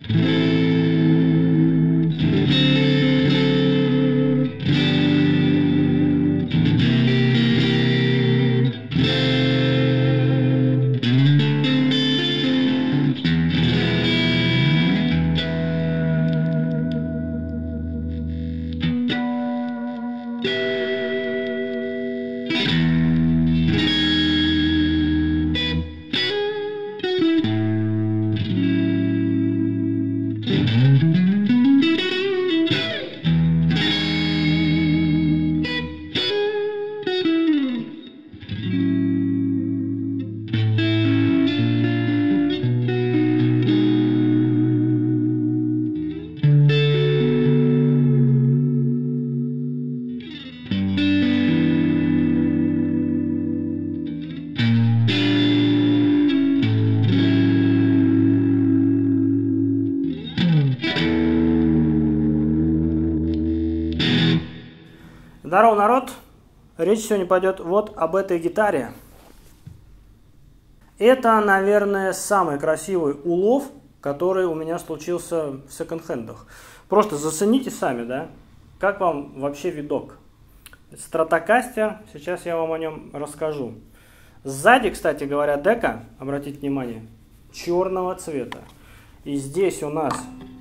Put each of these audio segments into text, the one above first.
Здорово, народ! Речь сегодня пойдет вот об этой гитаре. Это, наверное, самый красивый улов, который у меня случился в секонд-хендах. Просто зацените сами, да? Как вам вообще видок? Стратокастер, сейчас я вам о нем расскажу. Сзади, кстати говоря, дека, обратите внимание, черного цвета. И здесь у нас,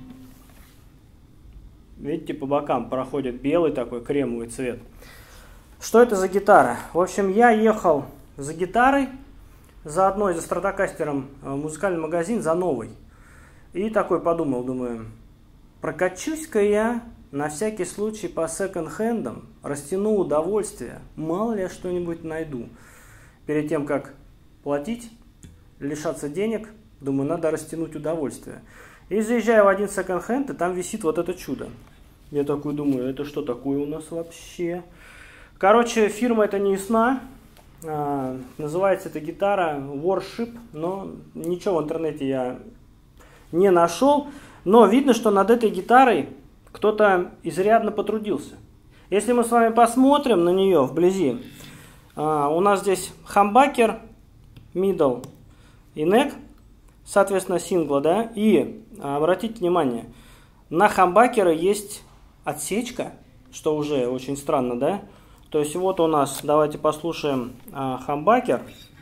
видите, по бокам проходит белый такой кремовый цвет. Что это за гитара? В общем, я ехал за гитарой, заодно и за стратокастером в музыкальный магазин, за новой. И такой подумал, думаю, прокачусь-ка я на всякий случай по секонд-хендам, растяну удовольствие, мало ли я что-нибудь найду. Перед тем, как платить, лишаться денег, думаю, надо растянуть удовольствие. И заезжаю в один секонд-хенд, и там висит вот это чудо. Я такой думаю, это что такое у нас вообще? Короче, фирма эта не ясна. Называется эта гитара Worship, но ничего в интернете я не нашел. Но видно, что над этой гитарой кто-то изрядно потрудился. Если мы с вами посмотрим на нее вблизи, у нас здесь хамбакер, middle и neck, соответственно, сингла, да, и обратите внимание, на хамбакера есть отсечка, что уже очень странно, да. То есть вот у нас, давайте послушаем хамбакер.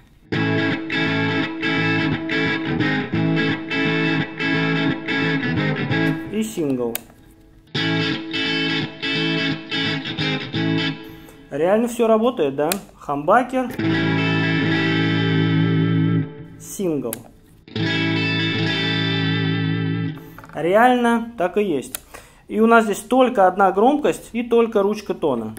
И сингл. Реально все работает, да? Хамбакер, сингл. Реально так и есть. И у нас здесь только одна громкость и только ручка тона.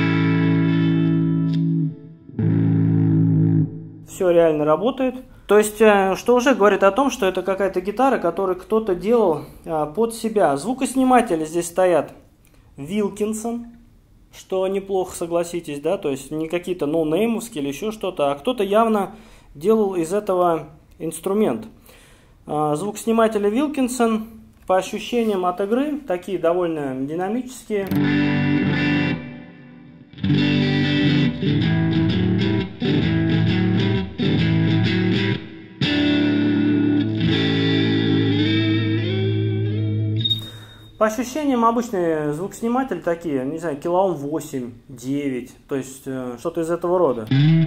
Все реально работает. То есть, что уже говорит о том, что это какая-то гитара, которую кто-то делал под себя. Звукосниматели здесь стоят Wilkinson, что неплохо, согласитесь, да, то есть не какие-то ноунеймовские или еще что-то, а кто-то явно делал из этого инструмент. Звукосниматели Wilkinson, по ощущениям от игры, такие довольно динамические. По ощущениям обычные звукосниматели такие, не знаю, килоом 8-9, то есть что-то из этого рода.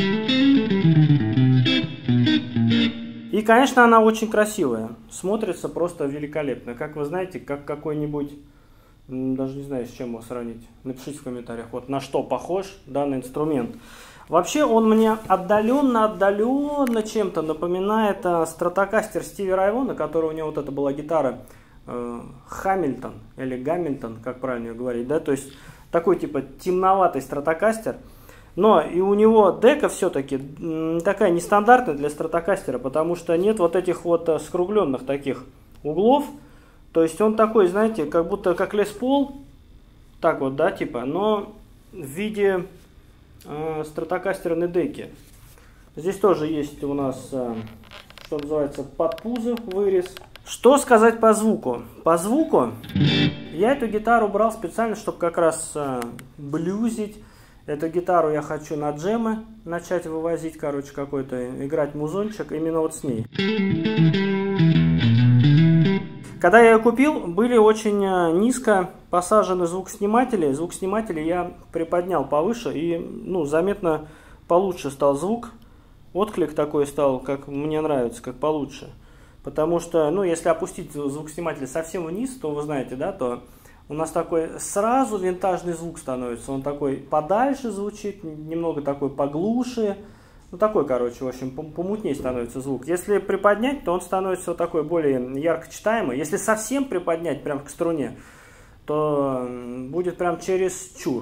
И, конечно, она очень красивая, смотрится просто великолепно. Как вы знаете, как какой-нибудь, даже не знаю, с чем его сравнить, напишите в комментариях, вот на что похож данный инструмент. Вообще он мне отдаленно чем-то напоминает стратокастер Стиви Рай Вона, который у него вот это была гитара Хамильтон или Гамильтон, как правильно говорить, да, то есть такой типа темноватый стратокастер, но и у него дека все-таки такая нестандартная для стратокастера, потому что нет вот этих вот скругленных таких углов, то есть он такой, знаете, как будто как Лес Пол, так вот, да, типа, но в виде стратокастерной деки. Здесь тоже есть у нас, что называется, под пузо вырез. Что сказать по звуку? По звуку я эту гитару брал специально, чтобы как раз блюзить. Эту гитару я хочу на джемы начать вывозить, короче, какой-то, играть музончик именно вот с ней. Когда я ее купил, были очень низко посажены звукосниматели. Звукосниматели я приподнял повыше, и заметно получше стал звук. Отклик такой стал, как мне нравится, как получше. Потому что, если опустить звукосниматель совсем вниз, то вы знаете, да, то у нас такой сразу винтажный звук становится. Он такой подальше звучит, немного такой поглуше. Такой, короче, в общем, помутнее становится звук. Если приподнять, то он становится вот такой более ярко читаемый. Если совсем приподнять прям к струне, то будет прям чересчур.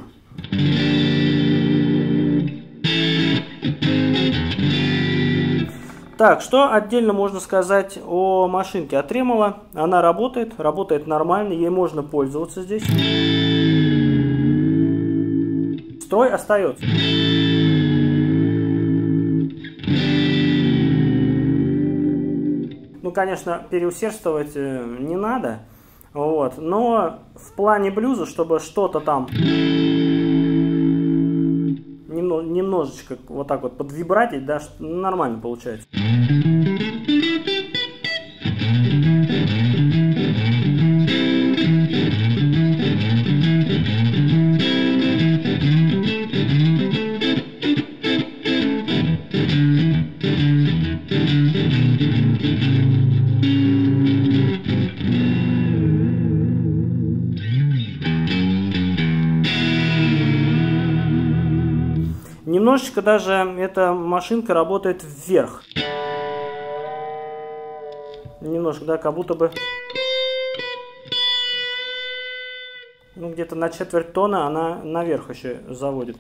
Так, что отдельно можно сказать о машинке? От Tremolo. Она работает нормально, ей можно пользоваться здесь. Строй остается. Конечно, переусердствовать не надо, вот, но в плане блюза, чтобы что-то там немножечко вот так вот подвибратить, да, нормально получается. Немножечко даже эта машинка работает вверх. Немножко, да, как будто бы где-то на четверть тона она наверх еще заводит.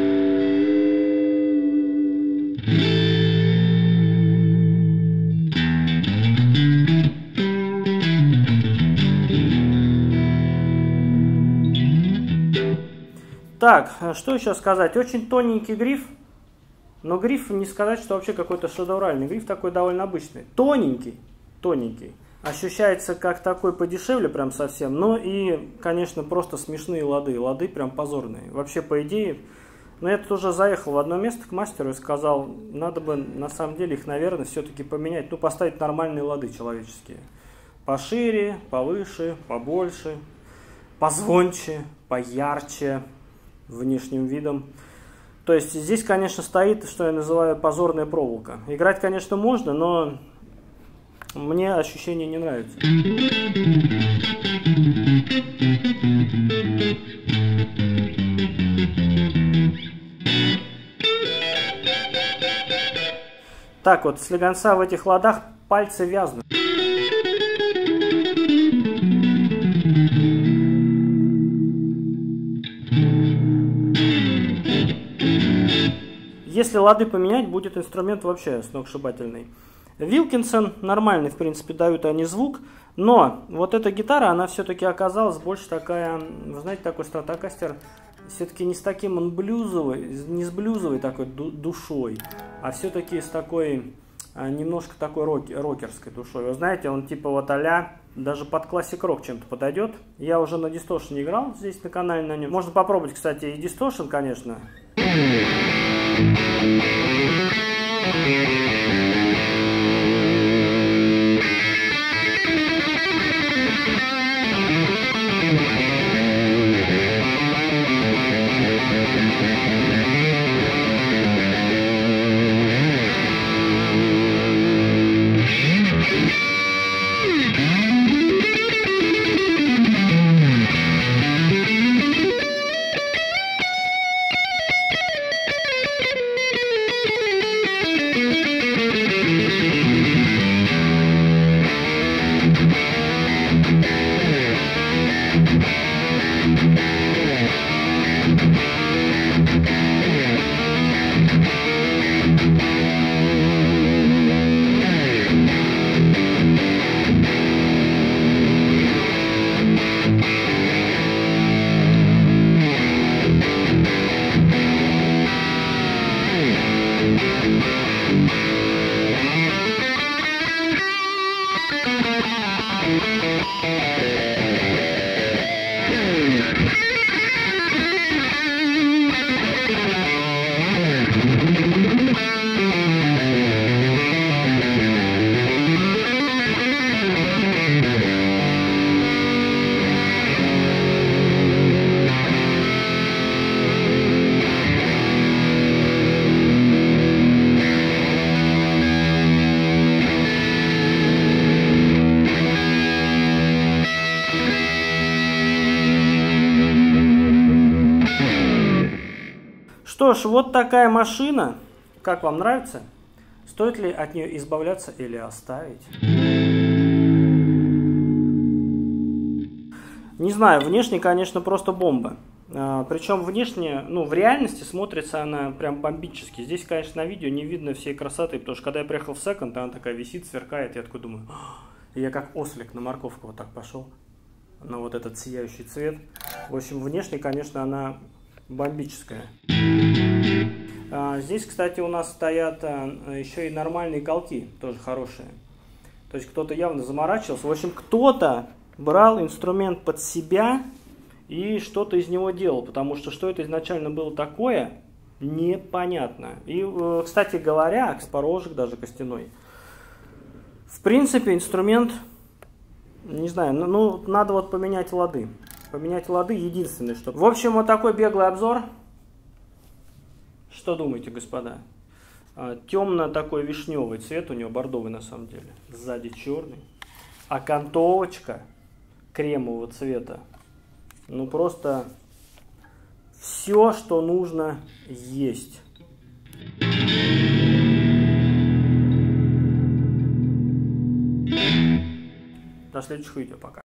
Так, что еще сказать? Очень тоненький гриф, но гриф не сказать, что вообще какой-то шедевральный. Гриф такой довольно обычный. Тоненький. Ощущается как такой подешевле прям совсем, но и, конечно, просто смешные лады. Лады прям позорные. Вообще, по идее, я тут уже заехал в одно место к мастеру и сказал, надо бы на самом деле их, наверное, все-таки поменять. Поставить нормальные лады человеческие. Пошире, повыше, побольше, позвонче, поярче внешним видом. То есть здесь, конечно, стоит, что я называю, позорная проволока. Играть, конечно, можно, но мне ощущение не нравится. Так вот, слегонца в этих ладах пальцы вязнут. Если лады поменять, будет инструмент вообще сногсшибательный. Вилкинсон нормальный, в принципе, дают они звук, но вот эта гитара, она все-таки оказалась больше такая, вы знаете, такой стратокастер, все-таки не с таким он блюзовый, не с блюзовой такой душой, а все-таки с такой, немножко такой рокерской душой. Вы знаете, он типа вот а-ля, даже под классик-рок чем-то подойдет. Я уже на дисторшн играл здесь на канале на нем. Можно попробовать, кстати, и дисторшн, конечно. Что ж, вот такая машина. Как вам нравится? Стоит ли от нее избавляться или оставить? Не знаю, внешне, конечно, просто бомба. Причем внешне, ну, в реальности смотрится она прям бомбически. Здесь, конечно, на видео не видно всей красоты, потому что когда я приехал в секонд, она такая висит, сверкает, я такой думаю, и я как ослик на морковку вот так пошел, на вот этот сияющий цвет. В общем, внешне, конечно, она бомбическая. Здесь, кстати, у нас стоят еще и нормальные колки, тоже хорошие. То есть кто-то явно заморачивался. В общем, кто-то брал инструмент под себя и что-то из него делал, потому что это изначально было такое, непонятно. И, кстати говоря, порожек даже костяной. В принципе, инструмент, не знаю, ну надо вот поменять лады. Поменять лады единственное, что... В общем, вот такой беглый обзор. Что думаете, господа? Темно такой вишневый цвет, у него бордовый на самом деле. Сзади черный. А окантовочка кремового цвета. Ну просто все, что нужно, есть. До следующих видео, пока.